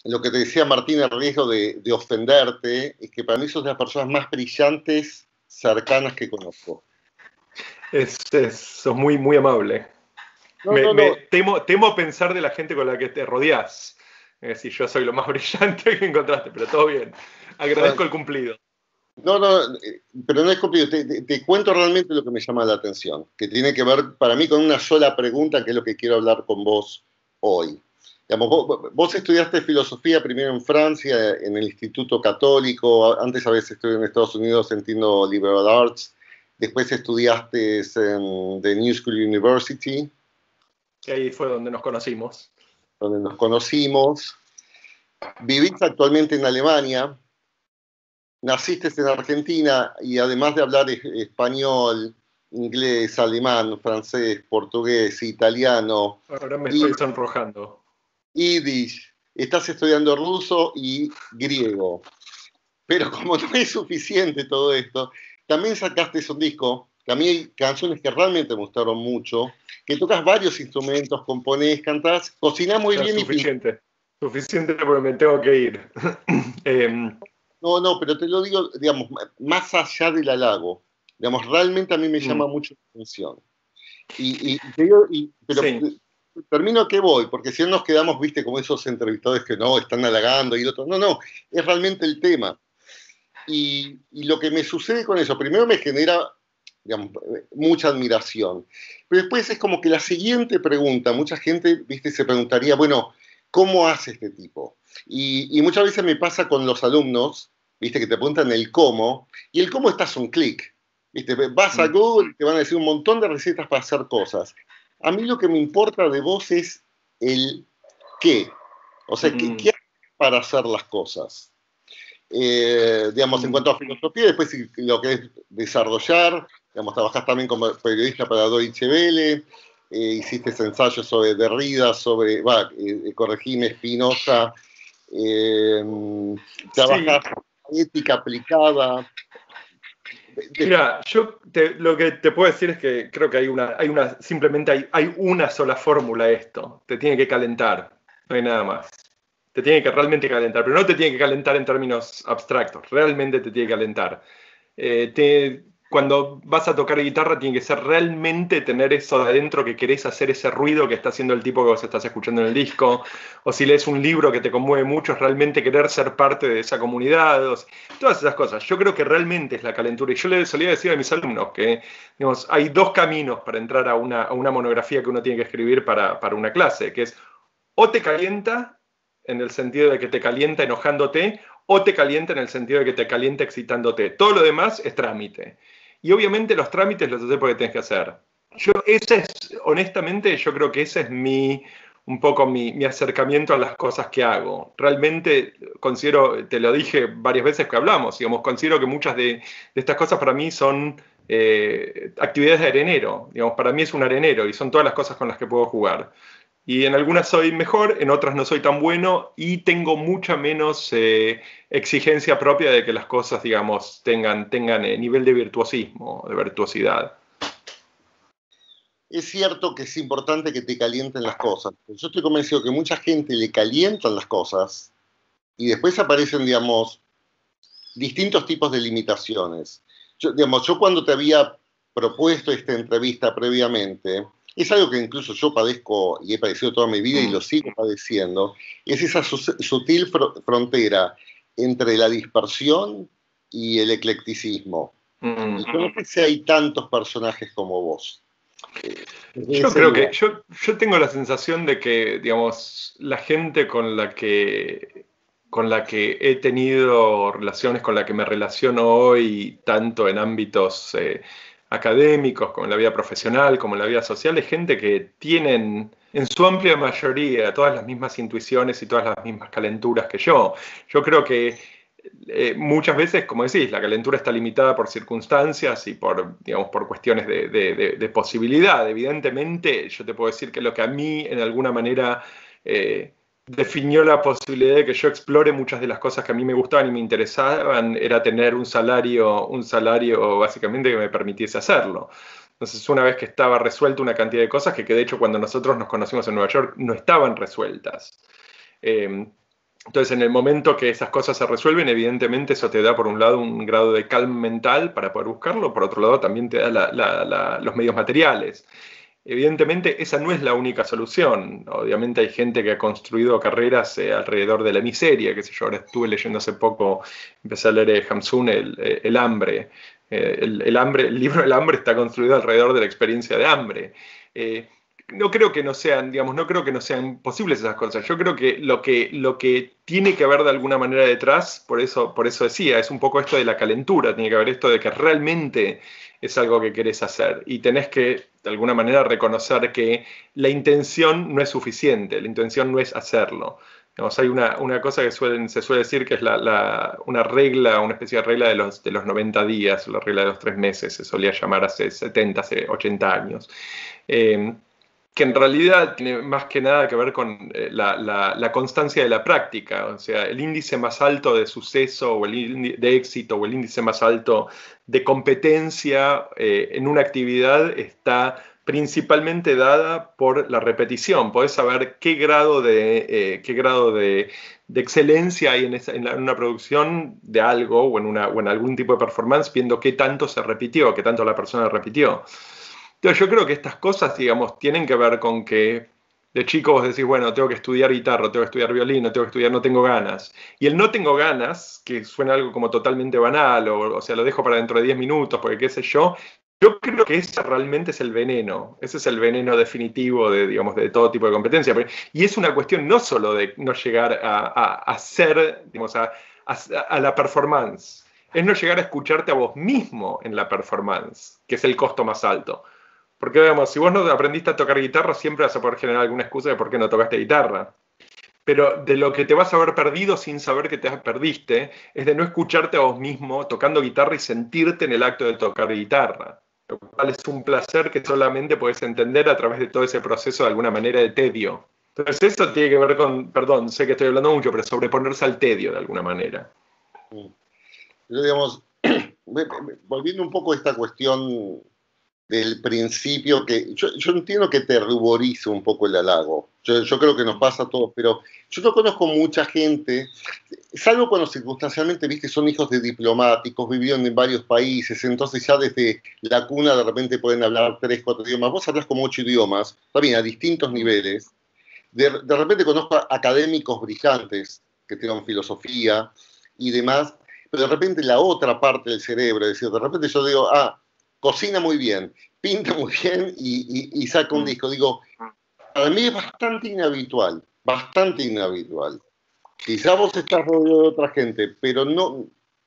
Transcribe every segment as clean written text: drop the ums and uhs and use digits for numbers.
lo que te decía Martín, el riesgo de ofenderte, es que para mí sos de las personas más brillantes, cercanas que conozco. Sos muy, muy amable. No, no, no. Temo pensar de la gente con la que te rodeás. Es decir, yo soy lo más brillante que encontraste, pero todo bien. Agradezco el cumplido. No, no, pero no es cumplido. Te cuento realmente lo que me llama la atención, que tiene que ver para mí con una sola pregunta, que es lo que quiero hablar con vos hoy. Digamos, vos estudiaste filosofía primero en Francia, en el Instituto Católico, antes habías estudiado en Estados Unidos en Tindall Liberal Arts, después estudiaste en The New School University. Que ahí fue donde nos conocimos. Donde nos conocimos. Vivís actualmente en Alemania. Naciste en Argentina y además de hablar español, inglés, alemán, francés, portugués, italiano, Ahora me estoy sonrojando. yiddish, estás estudiando ruso y griego. Pero como no es suficiente todo esto, también sacaste un disco, que a mí hay canciones que realmente me gustaron mucho, que tocas varios instrumentos, componés, cantás, cocinás muy bien suficiente. Suficiente porque me tengo que ir. No, pero te lo digo, digamos, más allá del halago. Digamos, realmente a mí me llama mucho la atención. Pero sí. termino a qué voy, porque si no nos quedamos, viste, como esos entrevistadores que no, están halagando y otros. No, es realmente el tema. Y lo que me sucede con eso, primero me genera, digamos, mucha admiración. Pero después es como que la siguiente pregunta, mucha gente, viste, se preguntaría, bueno, ¿cómo hace este tipo? Y muchas veces me pasa con los alumnos, viste, que te preguntan el cómo, y el cómo estás un clic. Viste, vas a Google y te van a decir un montón de recetas para hacer cosas. A mí lo que me importa de vos es el qué. O sea, ¿qué haces para hacer las cosas? Digamos, en cuanto a filosofía, después lo que es desarrollar, digamos, trabajás también como periodista para Deutsche Welle, hiciste ensayos sobre Derrida, sobre, corregime, Spinoza, trabajás ética aplicada. Mira, yo lo que te puedo decir es que creo que simplemente hay una sola fórmula a esto. Te tiene que calentar, no hay nada más. Te tiene que realmente calentar, pero no te tiene que calentar en términos abstractos, realmente te tiene que calentar. Cuando vas a tocar guitarra tiene que ser realmente tener eso de adentro, que querés hacer ese ruido que está haciendo el tipo que vos estás escuchando en el disco, o si lees un libro que te conmueve mucho, es realmente querer ser parte de esa comunidad, todas esas cosas. Yo creo que realmente es la calentura, y yo le solía decir a mis alumnos que, digamos, hay dos caminos para entrar a una monografía que uno tiene que escribir para una clase, que es o te calienta, en el sentido de que te calienta enojándote, o te calienta en el sentido de que te calienta excitándote. Todo lo demás es trámite. Y obviamente los trámites los haces porque tienes que hacer. Honestamente, yo creo que ese es un poco mi acercamiento a las cosas que hago. Realmente considero, te lo dije varias veces que hablamos, digamos, considero que muchas de estas cosas para mí son actividades de arenero. Digamos, para mí es un arenero y son todas las cosas con las que puedo jugar. Y en algunas soy mejor, en otras no soy tan bueno y tengo mucha menos exigencia propia de que las cosas, digamos, tengan nivel de virtuosismo, de virtuosidad. Es cierto que es importante que te calienten las cosas. Yo estoy convencido que mucha gente le calientan las cosas y después aparecen, digamos, distintos tipos de limitaciones. Yo cuando te había propuesto esta entrevista previamente, es algo que incluso yo padezco y he padecido toda mi vida y lo sigo padeciendo, es esa sutil frontera entre la dispersión y el eclecticismo. Y yo no sé si hay tantos personajes como vos. Yo creo que yo tengo la sensación de que, digamos, la gente con la que he tenido relaciones, con la que me relaciono hoy, tanto en ámbitos académicos, como en la vida profesional, como en la vida social, es gente que tienen, en su amplia mayoría, todas las mismas intuiciones y todas las mismas calenturas que yo. Yo creo que muchas veces, como decís, la calentura está limitada por circunstancias y digamos, por cuestiones de posibilidad. Evidentemente, yo te puedo decir que lo que a mí, en alguna manera, definió la posibilidad de que yo explore muchas de las cosas que a mí me gustaban y me interesaban, era tener un salario básicamente que me permitiese hacerlo. Entonces, una vez que estaba resuelta una cantidad de cosas que de hecho cuando nosotros nos conocimos en Nueva York no estaban resueltas. Entonces, en el momento que esas cosas se resuelven, evidentemente eso te da, por un lado, un grado de calma mental para poder buscarlo, por otro lado, también te da los medios materiales. Evidentemente, esa no es la única solución. Obviamente hay gente que ha construido carreras alrededor de la miseria, qué sé yo. Ahora estuve leyendo hace poco, empecé a leer Hamsun, el hambre. El hambre. El libro del hambre está construido alrededor de la experiencia de hambre. No creo que no sean, digamos, no creo que no sean posibles esas cosas. Yo creo que lo que tiene que haber de alguna manera detrás, por eso decía, es un poco esto de la calentura, tiene que haber esto de que realmente es algo que querés hacer y tenés que, de alguna manera, reconocer que la intención no es suficiente, la intención no es hacerlo. Digamos, hay una cosa que se suele decir que es una regla, una especie de regla de los 90 días, la regla de los 3 meses, se solía llamar hace 70, hace 80 años. Que en realidad tiene más que nada que ver con la constancia de la práctica. O sea, el índice más alto de suceso o de éxito o el índice más alto de competencia en una actividad está principalmente dada por la repetición. Podés saber qué grado de excelencia hay en una producción de algo o en algún tipo de performance viendo qué tanto se repitió, qué tanto la persona repitió. Entonces yo creo que estas cosas, digamos, tienen que ver con que de chico vos decís, bueno, tengo que estudiar guitarra, tengo que estudiar violín, tengo que estudiar, no tengo ganas. Y el no tengo ganas, que suena algo como totalmente banal, o sea, lo dejo para dentro de 10 minutos, porque qué sé yo creo que ese realmente es el veneno. Ese es el veneno definitivo digamos, de todo tipo de competencia. Y es una cuestión no solo de no llegar a hacer, digamos, a la performance. Es no llegar a escucharte a vos mismo en la performance, que es el costo más alto. Porque, digamos, si vos no aprendiste a tocar guitarra, siempre vas a poder generar alguna excusa de por qué no tocaste guitarra. Pero de lo que te vas a haber perdido sin saber que te perdiste, es de no escucharte a vos mismo tocando guitarra y sentirte en el acto de tocar guitarra. Lo cual es un placer que solamente podés entender a través de todo ese proceso de alguna manera de tedio. Entonces eso tiene que ver con, perdón, sé que estoy hablando mucho, pero sobreponerse al tedio de alguna manera. Yo, digamos, volviendo un poco a esta cuestión del principio, que yo entiendo que te ruboriza un poco el halago. Yo creo que nos pasa a todos, pero yo no conozco mucha gente, salvo cuando circunstancialmente, viste, son hijos de diplomáticos, vivieron en varios países, entonces ya desde la cuna de repente pueden hablar 3, 4 idiomas. Vos hablas como 8 idiomas, también a distintos niveles. De repente conozco a académicos brillantes que tienen filosofía y demás, pero de repente la otra parte del cerebro, es decir, de repente yo digo, cocina muy bien, pinta muy bien y saca un disco. Digo, para mí es bastante inhabitual, bastante inhabitual. Quizá vos estás rodeado de otra gente, pero no...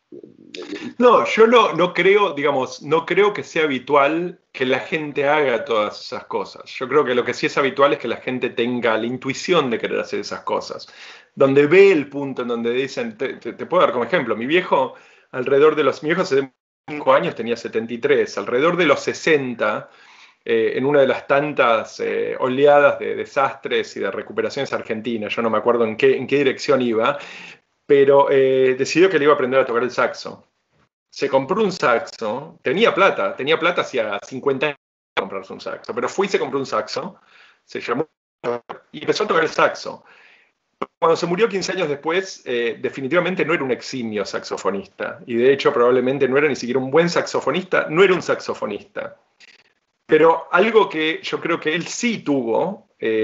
No, yo no creo, digamos, no creo que sea habitual que la gente haga todas esas cosas. Yo creo que lo que sí es habitual es que la gente tenga la intuición de querer hacer esas cosas. Donde ve el punto en donde dicen, te puedo dar como ejemplo, mi viejo hace 5 años tenía 73, alrededor de los 60, en una de las tantas oleadas de desastres y de recuperaciones argentinas, yo no me acuerdo en qué dirección iba, pero decidió que le iba a aprender a tocar el saxo. Se compró un saxo, tenía plata hacía 50 años para comprarse un saxo, pero fue y se compró un saxo, se llamó y empezó a tocar el saxo. Cuando se murió 15 años después, definitivamente no era un eximio saxofonista, y de hecho probablemente no era ni siquiera un buen saxofonista, no era un saxofonista. Pero algo que yo creo que él sí tuvo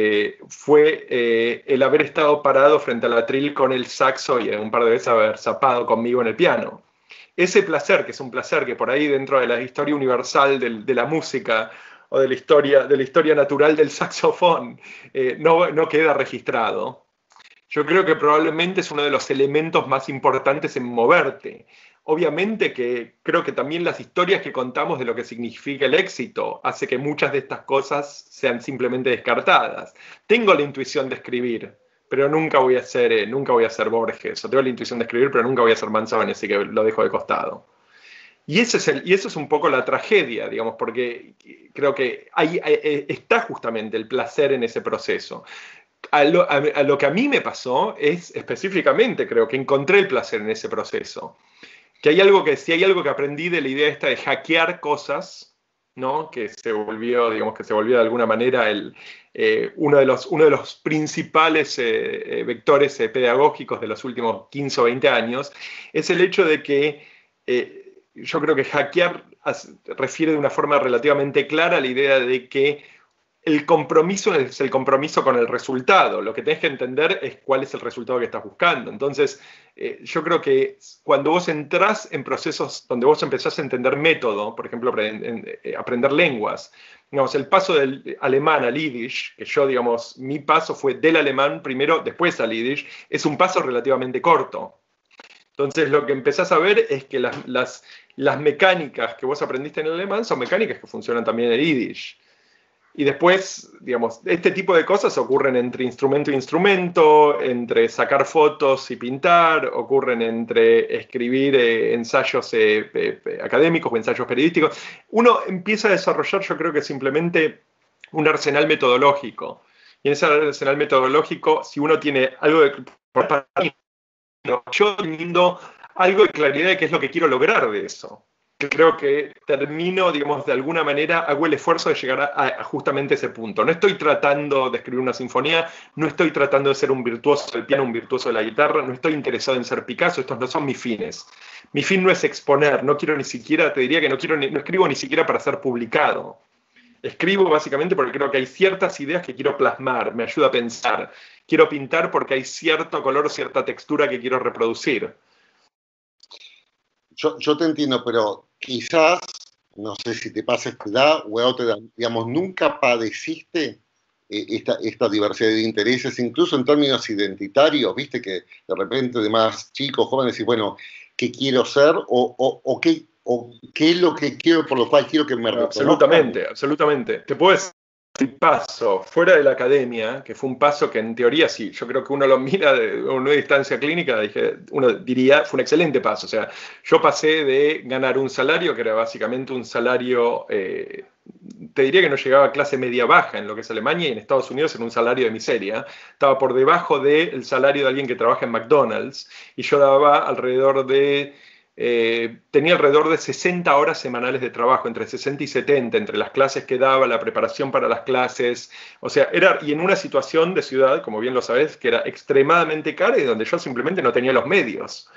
fue el haber estado parado frente al atril con el saxo y un par de veces haber zapado conmigo en el piano. Ese placer, que es un placer que por ahí dentro de la historia universal de la música o de la historia natural del saxofón no queda registrado. Yo creo que probablemente es uno de los elementos más importantes en moverte. Obviamente que creo que también las historias que contamos de lo que significa el éxito hace que muchas de estas cosas sean simplemente descartadas. Tengo la intuición de escribir, pero nunca voy a ser Borges. O tengo la intuición de escribir, pero nunca voy a ser Manzoni, así que lo dejo de costado. Y eso es un poco la tragedia, digamos, porque creo que ahí está justamente el placer en ese proceso. A lo que a mí me pasó es específicamente, creo que encontré el placer en ese proceso. Si hay algo que aprendí de la idea esta de hackear cosas, ¿no? Que se volvió, digamos, que se volvió de alguna manera uno de los principales vectores pedagógicos de los últimos 15 o 20 años, es el hecho de que yo creo que hackear refiere de una forma relativamente clara a la idea de que el compromiso es el compromiso con el resultado. Lo que tenés que entender es cuál es el resultado que estás buscando. Entonces, yo creo que cuando vos entrás en procesos donde vos empezás a entender método, por ejemplo, aprender lenguas, digamos, el paso del alemán al yiddish, que yo, digamos, mi paso fue del alemán primero, después al yiddish, es un paso relativamente corto. Entonces, lo que empezás a ver es que las mecánicas que vos aprendiste en el alemán son mecánicas que funcionan también en el yiddish. Y después, digamos, este tipo de cosas ocurren entre instrumento e instrumento, entre sacar fotos y pintar, ocurren entre escribir ensayos académicos o ensayos periodísticos. Uno empieza a desarrollar, yo creo que simplemente un arsenal metodológico. Y en ese arsenal metodológico, si uno tiene algo de... Yo teniendo algo de claridad de qué es lo que quiero lograr de eso. Creo que termino, digamos, de alguna manera, hago el esfuerzo de llegar a justamente ese punto. No estoy tratando de escribir una sinfonía, no estoy tratando de ser un virtuoso del piano, un virtuoso de la guitarra, no estoy interesado en ser Picasso, estos no son mis fines. Mi fin no es exponer, no quiero ni siquiera, te diría que no escribo ni siquiera para ser publicado. Escribo básicamente porque creo que hay ciertas ideas que quiero plasmar, me ayuda a pensar. Quiero pintar porque hay cierto color o cierta textura que quiero reproducir. Yo te entiendo, pero quizás, no sé si te pasa esta edad o a otra edad, digamos, nunca padeciste esta diversidad de intereses, incluso en términos identitarios, viste que de repente de más chicos, jóvenes, decís, bueno, ¿qué quiero ser? O qué es lo que quiero, por lo cual quiero que me reconozcan. Absolutamente, absolutamente. Te puedo decir el paso fuera de la academia, que fue un paso que en teoría, sí, yo creo que uno lo mira de una distancia clínica, uno diría, fue un excelente paso. O sea, yo pasé de ganar un salario, que era básicamente un salario, te diría que no llegaba a clase media-baja en lo que es Alemania, y en Estados Unidos era un salario de miseria. Estaba por debajo del salario de alguien que trabaja en McDonald's, y yo daba alrededor de... tenía alrededor de 60 horas semanales de trabajo, entre 60 y 70, entre las clases que daba, la preparación para las clases, o sea, y en una situación de ciudad, como bien lo sabes, que era extremadamente cara y donde yo simplemente no tenía los medios.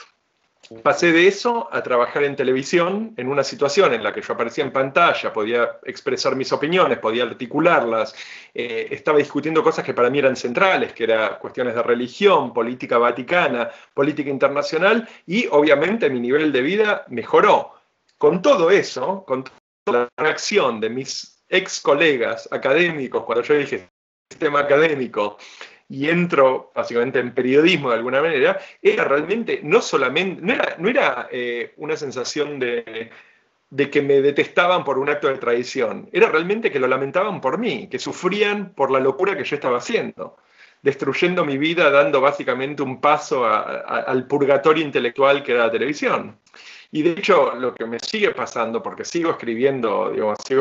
Pasé de eso a trabajar en televisión, en una situación en la que yo aparecía en pantalla, podía expresar mis opiniones, podía articularlas, estaba discutiendo cosas que para mí eran centrales, que eran cuestiones de religión, política vaticana, política internacional, y obviamente mi nivel de vida mejoró. Con todo eso, con toda la reacción de mis ex colegas académicos, cuando yo dije sistema académico, y entro básicamente en periodismo de alguna manera, era realmente, no solamente, no era una sensación de que me detestaban por un acto de traición, era realmente que lo lamentaban por mí, que sufrían por la locura que yo estaba haciendo, destruyendo mi vida, dando básicamente un paso al purgatorio intelectual que era la televisión. Y de hecho, lo que me sigue pasando, porque sigo escribiendo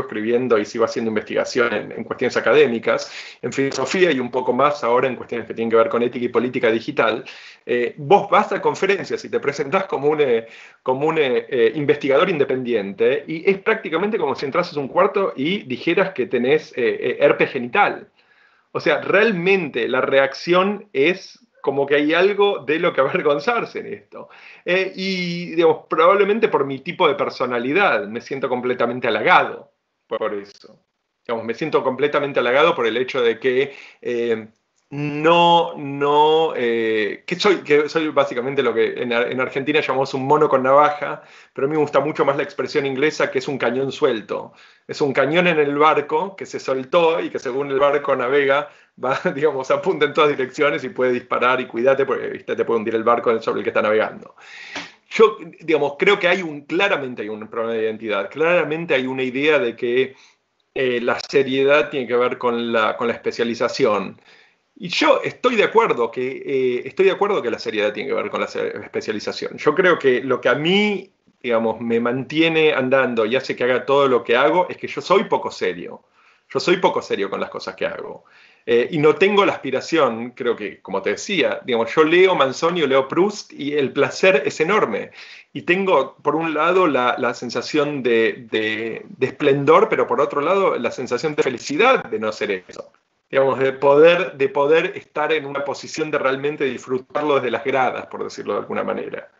y sigo haciendo investigación en cuestiones académicas, en filosofía y un poco más ahora en cuestiones que tienen que ver con ética y política digital, vos vas a conferencias y te presentás como un investigador independiente y es prácticamente como si entrases a un cuarto y dijeras que tenés herpes genital. O sea, realmente la reacción es como que hay algo de lo que avergonzarse en esto. Y, digamos, probablemente por mi tipo de personalidad me siento completamente halagado por eso. Digamos, me siento completamente halagado por el hecho de que que soy básicamente lo que en Argentina llamamos un mono con navaja, pero a mí me gusta mucho más la expresión inglesa, que es un cañón suelto. Es un cañón en el barco que se soltó y que según el barco navega, va, digamos, apunta en todas direcciones y puede disparar y cuídate porque, ¿viste?, te puede hundir el barco sobre el que está navegando. Yo, digamos, creo que claramente hay un problema de identidad, claramente hay una idea de que la seriedad tiene que ver con la especialización. Y yo estoy de acuerdo que la seriedad tiene que ver con la especialización. Yo creo que lo que a mí, digamos, me mantiene andando y hace que haga todo lo que hago es que yo soy poco serio. Yo soy poco serio con las cosas que hago. Y no tengo la aspiración, creo que, como te decía, digamos, yo leo Manzoni o leo Proust y el placer es enorme. Y tengo, por un lado, la sensación de esplendor, pero por otro lado, la sensación de felicidad de no hacer eso. Digamos, de poder estar en una posición de realmente disfrutarlo desde las gradas, por decirlo de alguna manera.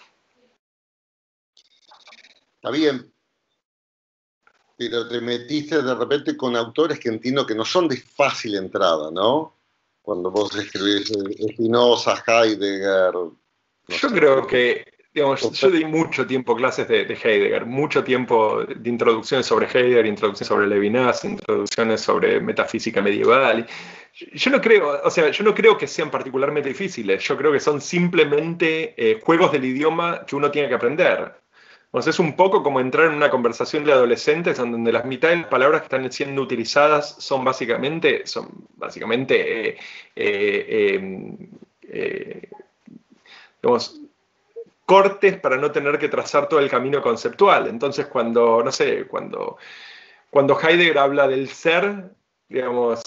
Está bien, pero te metiste de repente con autores que entiendo que no son de fácil entrada, ¿no? Cuando vos escribís Spinoza, Heidegger, no Yo sé. creo que, digamos, yo di mucho tiempo clases de Heidegger, mucho tiempo de introducciones sobre Heidegger, introducciones sobre Levinas, introducciones sobre metafísica medieval. Yo no creo, o sea, yo no creo que sean particularmente difíciles, yo creo que son simplemente juegos del idioma que uno tiene que aprender. O sea, es un poco como entrar en una conversación de adolescentes en donde las mitad de las palabras que están siendo utilizadas son básicamente digamos, cortes para no tener que trazar todo el camino conceptual. Entonces, no sé, cuando Heidegger habla del ser, digamos,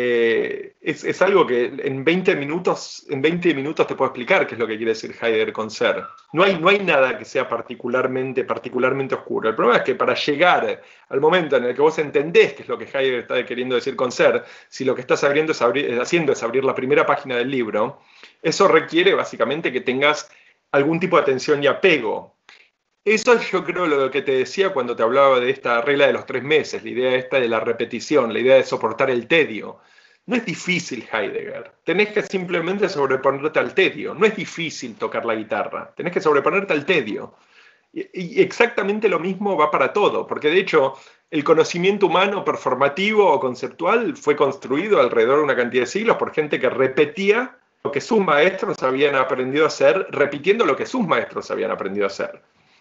es algo que en 20 minutos te puedo explicar qué es lo que quiere decir Heidegger con ser. No hay nada que sea particularmente oscuro. El problema es que para llegar al momento en el que vos entendés qué es lo que Heidegger está queriendo decir con ser, si lo que estás haciendo es abrir la primera página del libro, eso requiere básicamente que tengas algún tipo de atención y apego. Eso yo creo lo que te decía cuando te hablaba de esta regla de los 3 meses, la idea esta de la repetición, la idea de soportar el tedio. No es difícil Heidegger, tenés que simplemente sobreponerte al tedio. No es difícil tocar la guitarra, tenés que sobreponerte al tedio. Y exactamente lo mismo va para todo, porque de hecho el conocimiento humano performativo o conceptual fue construido alrededor de una cantidad de siglos por gente que repetía lo que sus maestros habían aprendido a hacer, repitiendo lo que sus maestros habían aprendido a hacer.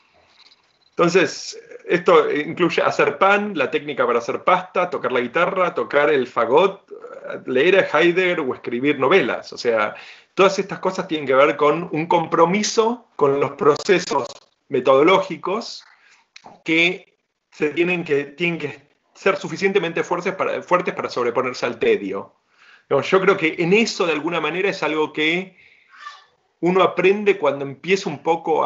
Entonces, esto incluye hacer pan, la técnica para hacer pasta, tocar la guitarra, tocar el fagot, leer a Heidegger o escribir novelas. O sea, todas estas cosas tienen que ver con un compromiso con los procesos metodológicos que tienen que ser suficientemente fuertes para sobreponerse al tedio. Yo creo que en eso, de alguna manera, es algo que uno aprende cuando empieza un poco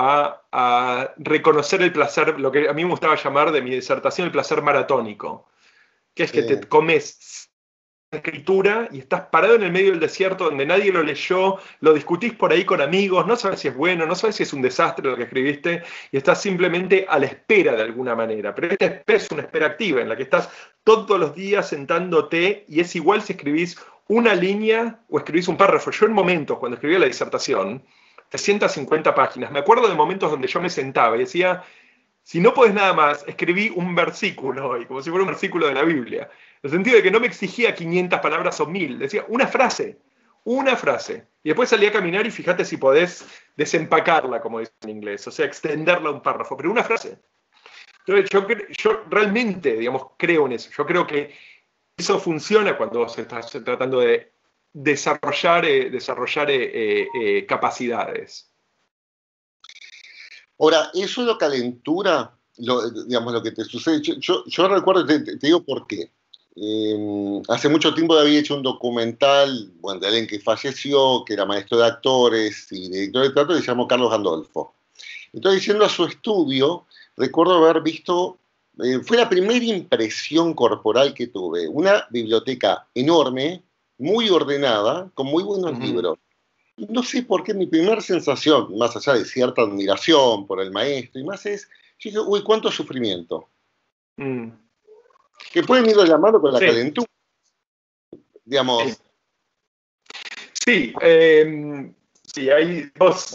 a reconocer el placer, lo que a mí me gustaba llamar de mi disertación el placer maratónico, que es que te comes escritura y estás parado en el medio del desierto donde nadie lo leyó, lo discutís por ahí con amigos, no sabes si es bueno, no sabes si es un desastre lo que escribiste y estás simplemente a la espera de alguna manera. Pero esta espera es una espera activa en la que estás todos los días sentándote y es igual si escribís una línea o escribís un párrafo. Yo en momentos, cuando escribía la disertación, 350 páginas, me acuerdo de momentos donde yo me sentaba y decía, si no podés nada más, escribí un versículo hoy, como si fuera un versículo de la Biblia. En el sentido de que no me exigía 500 palabras o 1000, decía una frase. Y después salí a caminar y fíjate si podés desempacarla, como dicen en inglés, o sea, extenderla a un párrafo, pero una frase. Entonces yo realmente, digamos, creo en eso. Yo creo que eso funciona cuando se está tratando de desarrollar capacidades. Ahora, eso es lo calentura, digamos, lo que te sucede. Yo recuerdo, te digo por qué. Hace mucho tiempo había hecho un documental, bueno, de alguien que falleció, que era maestro de actores y director de teatro, que se llamó Carlos Gandolfo. Entonces, yendo a su estudio, recuerdo haber visto, fue la primera impresión corporal que tuve, una biblioteca enorme, muy ordenada, con muy buenos libros. No sé por qué mi primera sensación, más allá de cierta admiración por el maestro y más es, yo digo, uy, cuánto sufrimiento. Que pueden ir llamando con la calentura, digamos. Sí, hay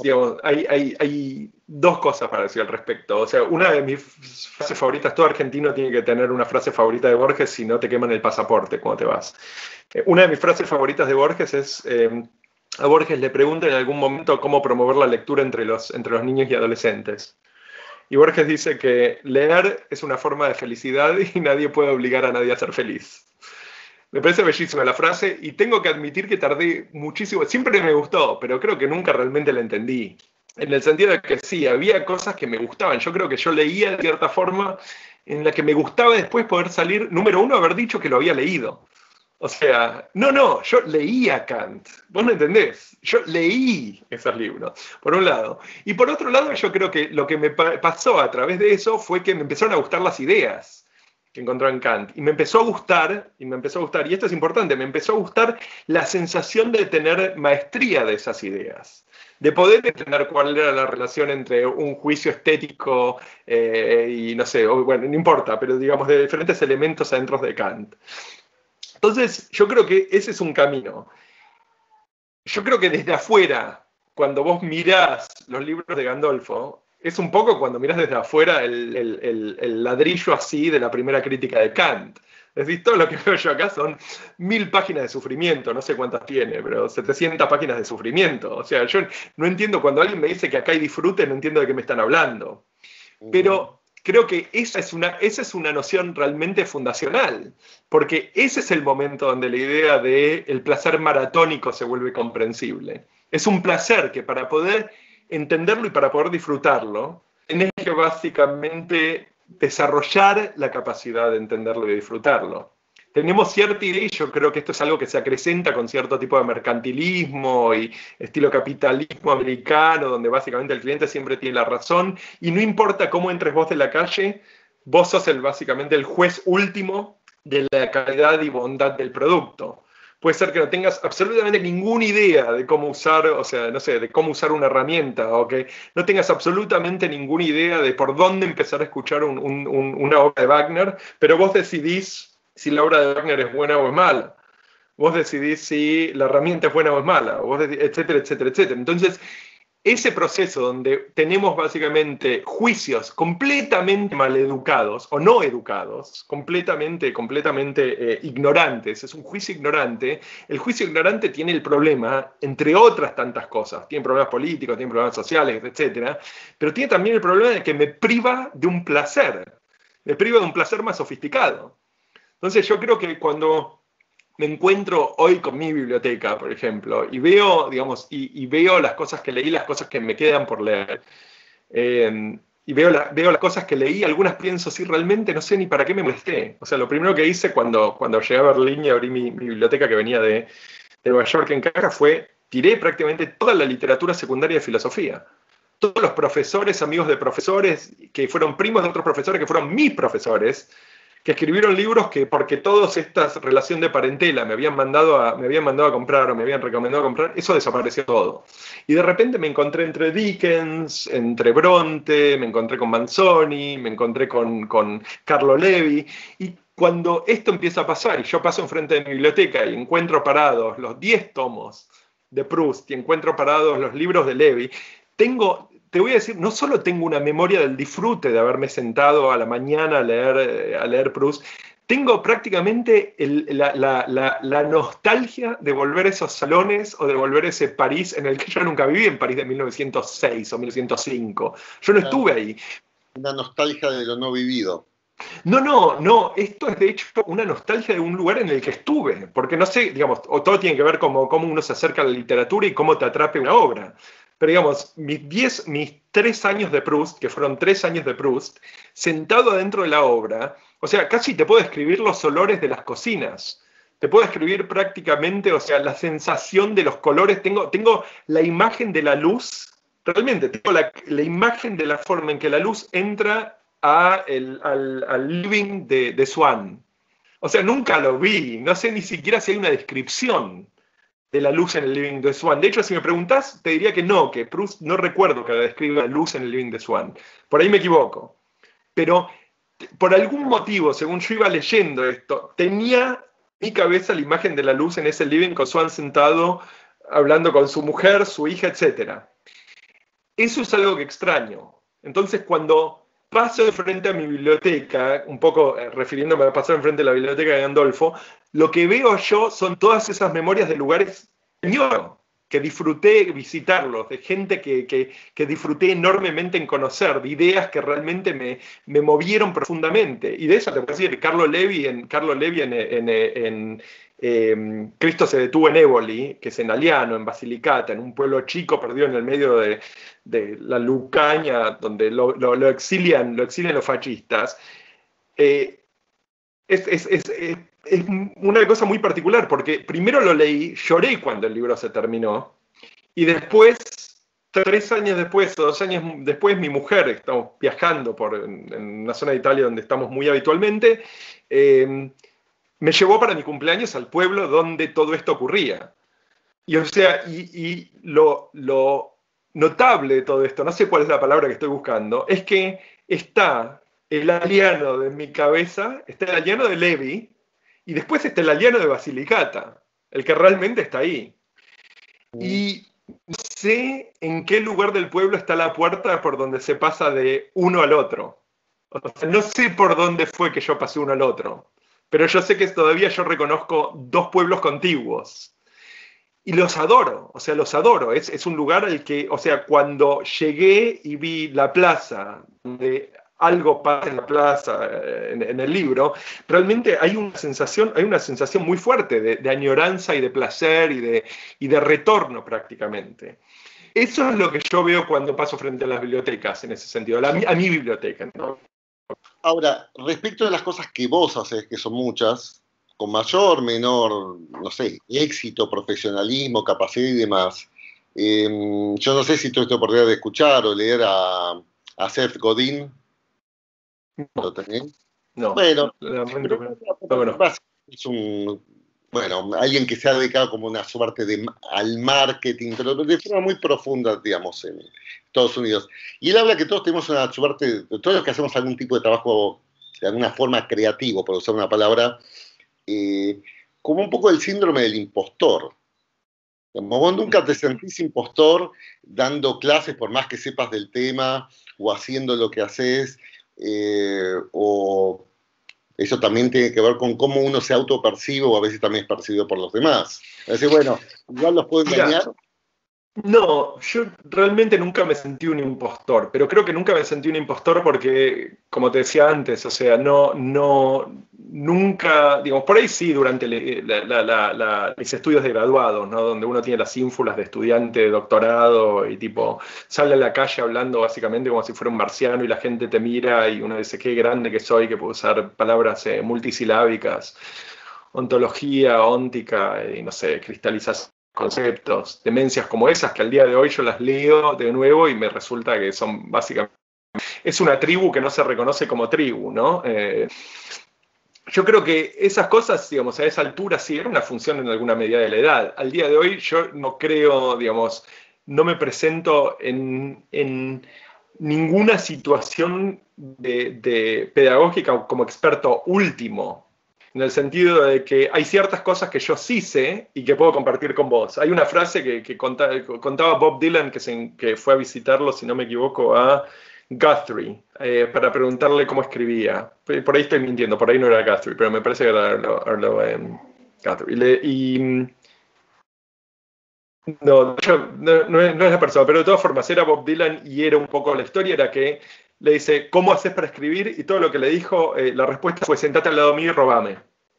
dos cosas para decir al respecto. O sea, una de mis frases favoritas, todo argentino tiene que tener una frase favorita de Borges, si no te queman el pasaporte cuando te vas. Una de mis frases favoritas de Borges es... a Borges le preguntan en algún momento cómo promover la lectura entre los niños y adolescentes. Y Borges dice que leer es una forma de felicidad y nadie puede obligar a nadie a ser feliz. Me parece bellísima la frase y tengo que admitir que tardé muchísimo. Siempre me gustó, pero creo que nunca realmente la entendí. En el sentido de que sí, había cosas que me gustaban. Yo creo que yo leía de cierta forma en la que me gustaba después poder salir, número uno, haber dicho que lo había leído. O sea, no, yo leía Kant, vos no entendés, yo leí esos libros, por un lado. Y por otro lado, yo creo que lo que me pasó a través de eso fue que me empezaron a gustar las ideas que encontró en Kant. Y me empezó a gustar, y esto es importante, me empezó a gustar la sensación de tener maestría de esas ideas, de poder entender cuál era la relación entre un juicio estético y no sé, bueno, no importa, pero digamos de diferentes elementos adentro de Kant. Entonces, yo creo que ese es un camino. Yo creo que desde afuera, cuando vos mirás los libros de Gandolfo, es un poco cuando mirás desde afuera el ladrillo así de la primera crítica de Kant. Es decir, todo lo que veo yo acá son 1000 páginas de sufrimiento, no sé cuántas tiene, pero 700 páginas de sufrimiento. O sea, yo no entiendo, cuando alguien me dice que acá hay disfrute, no entiendo de qué me están hablando. Pero creo que esa es una noción realmente fundacional, porque ese es el momento donde la idea del placer maratónico se vuelve comprensible. Es un placer que para poder entenderlo y para poder disfrutarlo, tenés que básicamente desarrollar la capacidad de entenderlo y disfrutarlo. Tenemos cierta idea, y yo creo que esto es algo que se acrecenta con cierto tipo de mercantilismo y estilo capitalismo americano, donde básicamente el cliente siempre tiene la razón, y no importa cómo entres vos de la calle, vos sos básicamente el juez último de la calidad y bondad del producto. Puede ser que no tengas absolutamente ninguna idea de cómo usar, o sea, no sé, de cómo usar una herramienta, o que no tengas absolutamente ninguna idea de por dónde empezar a escuchar una obra de Wagner, pero vos decidís si la obra de Wagner es buena o es mala. Vos decidís si la herramienta es buena o es mala, etcétera, etcétera, etcétera. Entonces, ese proceso donde tenemos básicamente juicios completamente maleducados o no educados, completamente ignorantes, es un juicio ignorante. El juicio ignorante tiene el problema, entre otras tantas cosas, tiene problemas políticos, tiene problemas sociales, etcétera, pero tiene también el problema de que me priva de un placer más sofisticado. Entonces yo creo que cuando me encuentro hoy con mi biblioteca, por ejemplo, y veo, digamos, y veo las cosas que leí, las cosas que me quedan por leer, y veo las cosas que leí, algunas pienso, sí, realmente no sé ni para qué me molesté. O sea, lo primero que hice cuando llegué a Berlín y abrí mi biblioteca que venía de Nueva York en caja fue, tiré prácticamente toda la literatura secundaria de filosofía. Todos los profesores, amigos de profesores, que fueron primos de otros profesores, que fueron mis profesores, que escribieron libros que porque todas estas relación de parentela me habían mandado a comprar o me habían recomendado comprar, eso desapareció todo. Y de repente me encontré entre Dickens, entre Bronte, me encontré con Manzoni, me encontré con Carlo Levi, y cuando esto empieza a pasar y yo paso enfrente de mi biblioteca y encuentro parados los 10 tomos de Proust y encuentro parados los libros de Levi, te voy a decir, no solo tengo una memoria del disfrute de haberme sentado a la mañana a leer Proust, tengo prácticamente la nostalgia de volver a esos salones o de volver a ese París en el que yo nunca viví, en París de 1906 o 1905. Yo no estuve ahí. Una nostalgia de lo no vivido. No, esto es de hecho una nostalgia de un lugar en el que estuve, porque no sé, digamos, o todo tiene que ver con cómo uno se acerca a la literatura y cómo te atrape una obra. Pero digamos, mis 3 años de Proust, que fueron 3 años de Proust, sentado adentro de la obra, o sea, casi te puedo describir los olores de las cocinas, te puedo describir prácticamente, o sea, la sensación de los colores, tengo la imagen de la luz, realmente, tengo la imagen de la forma en que la luz entra al living de Swann. O sea, nunca lo vi, no sé ni siquiera si hay una descripción de la luz en el living de Swann. De hecho, si me preguntás, te diría que no, que Proust no recuerdo que describa la luz en el living de Swann. Por ahí me equivoco. Pero por algún motivo, según yo iba leyendo esto, tenía en mi cabeza la imagen de la luz en ese living con Swann sentado, hablando con su mujer, su hija, etc. Eso es algo que extraño. Entonces, cuando paso de frente a mi biblioteca, un poco refiriéndome a pasar enfrente de la biblioteca de Gandolfo, lo que veo yo son todas esas memorias de lugares que disfruté visitarlos, de gente que disfruté enormemente en conocer, de ideas que realmente me movieron profundamente. Y de eso te puedo decir, Carlo Levi en Cristo se detuvo en Éboli, que es en Aliano, en Basilicata, en un pueblo chico perdido en el medio de la Lucaña, donde lo exilian los fascistas. Es es una cosa muy particular, porque primero lo leí, lloré cuando el libro se terminó, y después, 3 años después o 2 años después, mi mujer, estamos viajando en una zona de Italia donde estamos muy habitualmente, me llevó para mi cumpleaños al pueblo donde todo esto ocurría. Y o sea, y lo notable de todo esto, no sé cuál es la palabra que estoy buscando, es que está el aldeano de mi cabeza, está el aldeano de Levi, y después está el aldeano de Basilicata, el que realmente está ahí. Y no sé en qué lugar del pueblo está la puerta por donde se pasa de uno al otro. O sea, no sé por dónde fue que yo pasé uno al otro, pero yo sé que todavía yo reconozco dos pueblos contiguos. Y los adoro, o sea, los adoro. Es un lugar al que, o sea, cuando llegué y vi la plaza, donde algo pasa en la plaza, en el libro, realmente hay una sensación muy fuerte de añoranza y de placer y de retorno prácticamente. Eso es lo que yo veo cuando paso frente a las bibliotecas, en ese sentido, a mi biblioteca, ¿no? Ahora, respecto de las cosas que vos haces, que son muchas, con mayor, menor, no sé, éxito, profesionalismo, capacidad y demás, yo no sé si tuviste oportunidad de escuchar o leer a Seth Godin. ¿Lo tenés? No, Bueno, lamento pero que no. es un, bueno, alguien que se ha dedicado como una suerte al marketing, pero de forma muy profunda, digamos, en Estados Unidos. Y él habla que todos tenemos una suerte, todos los que hacemos algún tipo de trabajo de alguna forma creativo, por usar una palabra, eh, como un poco el síndrome del impostor. Como vos nunca te sentís impostor dando clases por más que sepas del tema o haciendo lo que haces, o eso también tiene que ver con cómo uno se autopercibe o a veces también es percibido por los demás. Es decir, bueno, igual los puedo Mira, engañar. no, yo realmente nunca me sentí un impostor, pero creo que nunca me sentí un impostor porque, como te decía antes, o sea, nunca, digamos, por ahí sí, durante mis estudios de graduados, ¿no? Donde uno tiene las ínfulas de estudiante, de doctorado y tipo, sale a la calle hablando básicamente como si fuera un marciano y la gente te mira y uno dice, qué grande que soy, que puedo usar palabras multisilábicas, ontología, óntica y no sé, cristalización conceptos, demencias como esas, que al día de hoy yo las leo de nuevo y me resulta que son básicamente... Es una tribu que no se reconoce como tribu, ¿no? Yo creo que esas cosas, digamos, a esa altura sí era una función en alguna medida de la edad. Al día de hoy yo no creo, digamos, no me presento en ninguna situación de pedagógica como experto último, en el sentido de que hay ciertas cosas que yo sí sé y que puedo compartir con vos. Hay una frase que contaba Bob Dylan, que fue a visitarlo, si no me equivoco, a Guthrie, para preguntarle cómo escribía. Por ahí estoy mintiendo, por ahí no era Guthrie, pero me parece que era Guthrie. No es la persona, pero de todas formas era Bob Dylan y era un poco la historia, era que le dice, ¿cómo haces para escribir? Y todo lo que le dijo, la respuesta fue, sentate al lado mío y robame.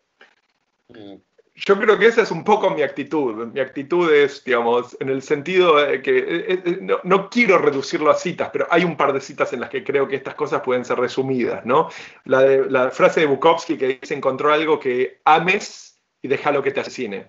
Yo creo que esa es un poco mi actitud. Mi actitud es, digamos, en el sentido de que no quiero reducirlo a citas, pero hay un par de citas en las que creo que estas cosas pueden ser resumidas, ¿no? La frase de Bukowski que dice, encontró algo que ames y déjalo que te asesine.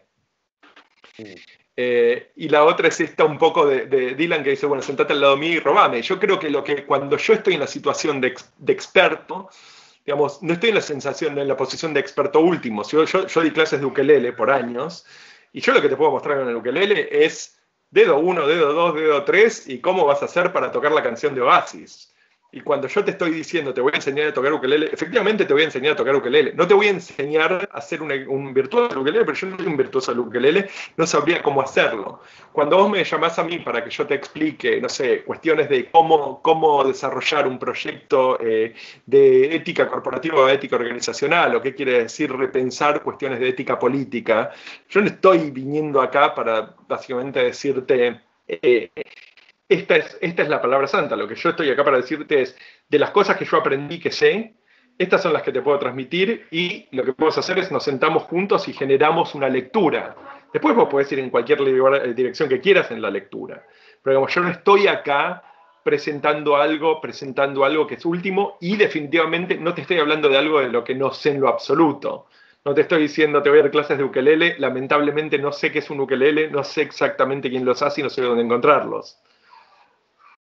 Y la otra es esta un poco de Dylan que dice, bueno, sentate al lado mío y robame. Yo creo que cuando yo estoy en la situación de experto, digamos, no estoy en la posición de experto último. Yo di clases de ukelele por años, y yo lo que te puedo mostrar en el ukelele es dedo 1, dedo 2, dedo 3, y cómo vas a hacer para tocar la canción de Oasis. Y cuando yo te estoy diciendo, te voy a enseñar a tocar ukelele, efectivamente te voy a enseñar a tocar ukelele. No te voy a enseñar a ser un virtuoso del ukelele, pero yo no soy un virtuoso del ukelele, no sabría cómo hacerlo. Cuando vos me llamás a mí para que yo te explique, no sé, cuestiones de cómo desarrollar un proyecto de ética corporativa o ética organizacional, o qué quiere decir repensar cuestiones de ética política, yo no estoy viniendo acá para básicamente decirte... Esta es la palabra santa. Lo que yo estoy acá para decirte es, de las cosas que yo aprendí que sé, estas son las que te puedo transmitir, y lo que podemos hacer es nos sentamos juntos y generamos una lectura. Después vos podés ir en cualquier dirección que quieras en la lectura. Pero digamos, yo no estoy acá presentando algo que es último, y definitivamente no te estoy hablando de algo de lo que no sé en lo absoluto. No te estoy diciendo te voy a dar clases de ukelele, lamentablemente no sé qué es un ukelele, no sé exactamente quién los hace y no sé dónde encontrarlos.